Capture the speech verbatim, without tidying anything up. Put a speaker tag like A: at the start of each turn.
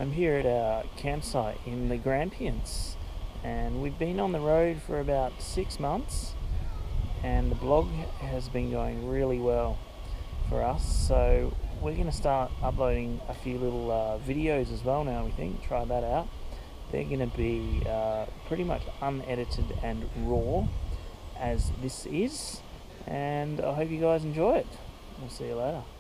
A: I'm here at our campsite in the Grampians, and we've been on the road for about six months, and the blog has been going really well for us, so we're going to start uploading a few little uh, videos as well now. We think, try that out. They're going to be uh, pretty much unedited and raw as this is, and I hope you guys enjoy it. We'll see you later.